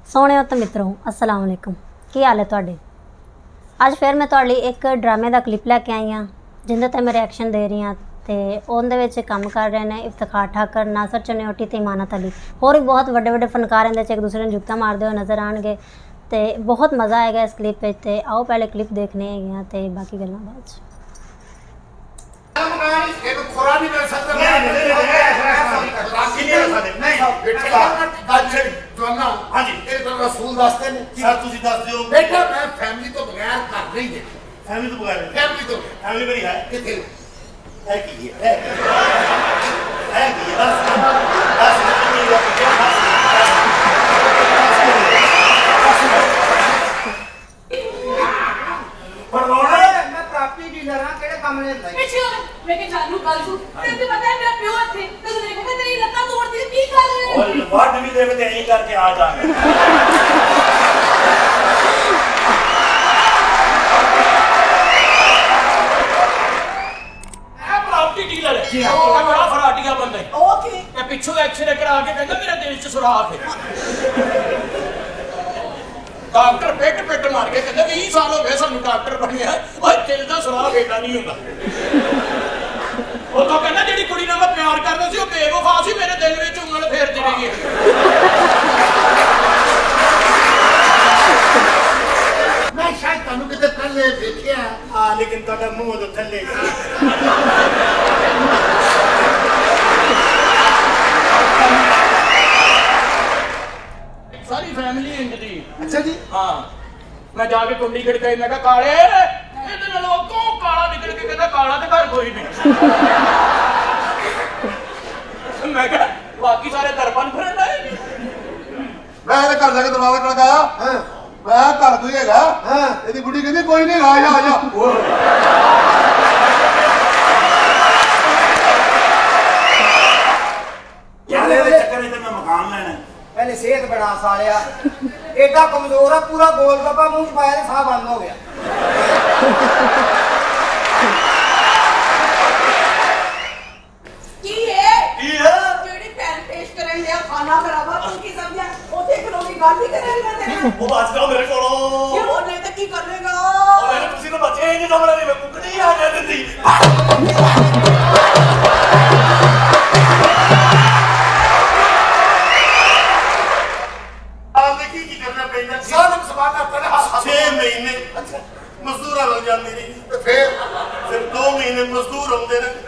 सोहणियो तो मित्रों अस्सलाम वालेकुम, की हाल है तुहाडे। अज फिर मैं तुहाडे लई एक ड्रामे का क्लिप लैके आई हाँ जिंदे ते मैं रिएक्शन दे रही हाँ। तो उहदे विच काम कर रहे हैं इफ्तिखार ठाकर, नासर चन्योटी ते इमानत अली, होर भी बहुत वड्डे वड्डे फनकार इहदे एक दूसरे नूं जुगता मारदे हुए नज़र आएंगे। तो बहुत मज़ा आएगा इस क्लिप पे। तो आओ पहले क्लिप देखने हैं तो बाकी गल्लां बाद च। रसूल दसते ने सर तुसी दस दियो बेटा मैं फैमिली तो बगैर कर नहीं दे फैमिली तो बगैर फैमिली मेरी है किथे है की है परवाना मैं प्रॉपर्टी डीलर हां केड़े काम ले लंदा पीछे मैं के जानू गल सु तेरे पता है मेरा प्यो थे तो देखो तेरी लत्ता तोड़ती की कर रहे हो और बात भी देखते यही करके आ जाएंगे जी हां बड़ा फराटिया बंदा है ओके मैं पिछो एक्सरे करा के कहंदा मेरा दिल च सुराख है डॉक्टर पेट पेट मार के कहंदा 20 साल हो गए सानू डॉक्टर बनिया ओए दिल दा सुराख एडा नहीं हुंदा ਉਹ ਤਾਂ ਕਹਿੰਦਾ ਜਿਹੜੀ ਕੁੜੀ ਨਾਲ ਮੈਂ ਪਿਆਰ ਕਰਦਾ ਸੀ ਉਹ ਬੇਵਫਾ ਸੀ ਮੇਰੇ ਦਿਲ ਵਿੱਚ ਉਂਗਲ ਫੇਰਦੀ ਰਹੀ ਹੈ ਮੈਂ ਸ਼ਾਇਦ ਤੁਹਾਨੂੰ ਕਿਤੇ ਪਹਿਲੇ ਦੇਖਿਆ ਹਾਂ ਲੇਕਿਨ ਤੁਹਾਡਾ ਮੂੰਹ ਤੋਂ ਥੱਲੇ ਸਾਰੀ ਫੈਮਿਲੀ ਇੰਜ ਦੀ ਅੱਛਾ ਜੀ ਹਾਂ ਮੈਂ ਜਾ ਕੇ ਕੁੰਡੀ ਖੜਕਾਈ ਮੈਂ ਕਿਹਾ ਕਾਲੇ ਇਹਦੇ ਨਾਲ ਉਹ ਕੋ ਕਾਲਾ ਨਿਕਲ ਕੇ ਕਹਿੰਦਾ ਕਾਲਾ ਤੇ ਘਰ ਕੋਈ ਨਹੀਂ ਮੈਂ ਕਿਹਾ ਬਾਕੀ ਸਾਰੇ ਦਰਪਨ ਫਿਰਨ ਆਏ ਮੈਂ ਇਹਦੇ ਘਰ ਜਾ ਕੇ ਦਰਵਾਜ਼ਾ ਖੜਕਾਇਆ ਹਾਂ ਮੈਂ ਘਰ ਕੋਈ ਹੈਗਾ ਹਾਂ ਇਹਦੀ ਬੁੱਢੀ ਕਹਿੰਦੀ ਕੋਈ ਨਹੀਂ ਆ ਜਾ ਯਾਰ ਇਹਦੇ ਚੱਕਰ ਵਿੱਚ ਮੈਂ ਮਕਾਨ ਲੈਣਾ पहले सेहत बना सालिया एडा कमजोर है पूरा गोल गप्पा मुंह च पाया साह बंद हो गया की है जेडी पैन पेश करन दिया खाना खराबा उनकी सब्जियां ओथे एक लोग गल ही करेगा तेरे वो बात जाओ मेरे कोलो क्यों नहीं तो की करेगा और मैंने तुसी तो बचे ही नहीं सामने मैं कुकड़ी आ जाती थी मजदूर लग जाती नहीं फिर 2 महीने मजदूर होंगे ने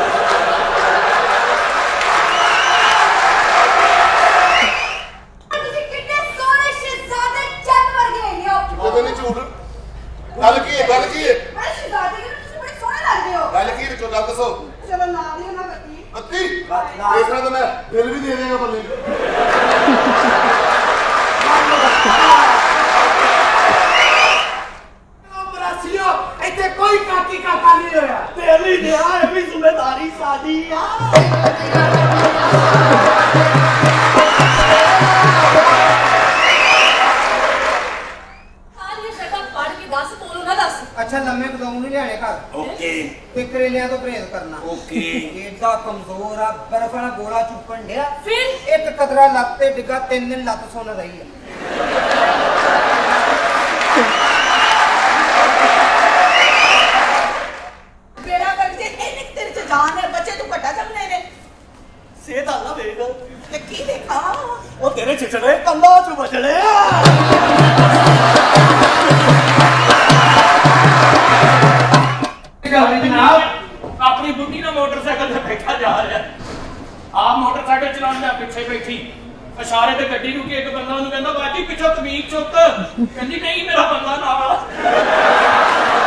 फिर भी दे देगा बल्ले कोई काकी काका नहीं होया तेरी दिया ये भी जिम्मेदारी शादी यार ये शटा पढ़ के 10 बोलो ना 10 अच्छा लम्बे बताऊं नहीं लेने घर ओके ते करेलियां तो परहेज करना ओके एडा कमजोर आ बर्फ वाला गोला चुपन दिया फिर एक कतरा लगते डिगा 3 दिन लत सोना रही है जान है बच्चे तू घटा चलने ने सेहत आला देख ते की देखा ओ तेरे छिछड़े कंधा च बचड़े जनाब अपनी बुढ़ी ना मोटरसाइकिल पे बैठा जा रहा आप मोटरसाइकिल चलाने में पीछे बैठी इशारे ते गड्डी नु एक बंदा ओनु कहंदा बाजी पिछो तमीज चुक कहंदी नहीं मेरा बंदा नाल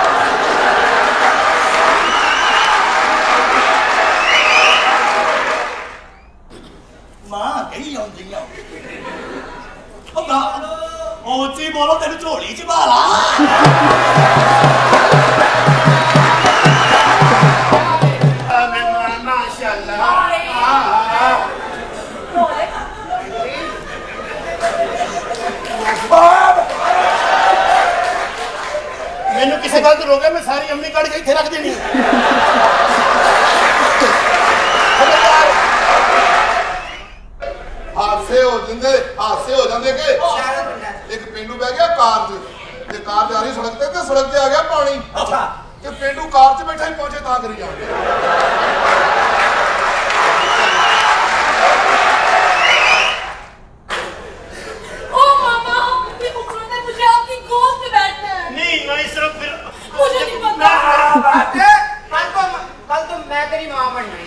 ऊंची बोलो तेरी झोली च भाला मैनू किसी गल तो रोके मैं सारी अम्मी कड़ के इत्थे रख देनी हादसे ਹਾਸੇ ਹੋ ਜਾਂਦੇ ਕਿ ਇੱਕ ਪਿੰਡੂ ਬਹਿ ਗਿਆ ਕਾਰ 'ਚ ਤੇ ਕਾਰ ਜਾ ਰਹੀ ਸੜਕ ਤੇ ਸੜਕ ਤੇ ਆ ਗਿਆ ਪਾਣੀ। ਅੱਛਾ ਤੇ ਪਿੰਡੂ ਕਾਰ 'ਚ ਬੈਠਾ ਹੀ ਪਹੁੰਚੇ ਤਾਂ ਕਰੀ ਜਾਂਦੇ। ओ मामा, उन्होंने मुझे आपकी गोद में बैठना है। नहीं मैं सिर्फ फिर मुझे नहीं पता। कल तो मैं तेरी मां बननी।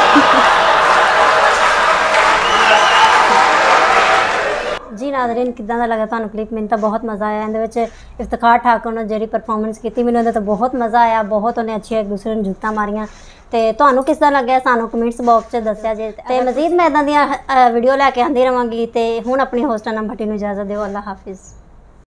जी नाज़रीन, किदां दा लगा तुहानूं क्लिप? मैनूं तां बहुत मज़ा आया। इहदे विच इफ्तिखार ठाकुर ने जिहड़ी परफॉर्मेंस कीती, मैनूं इहदे तो बहुत मज़ा आया। बहुत उन्हें अच्छी एक दूसरे नूं जुत्तां मारियां। ते तुहानूं किस दा लग्या सानूं कमेंट्स बॉक्स 'च दस्सिया जे। ते मज़ीद मैं इदां दियां वीडियो लैके आंदी रहांगी। ते हुण अपनी होस्ट अनम भट्टी नूं इजाज़त दिओ। अल्लाह हाफिज़।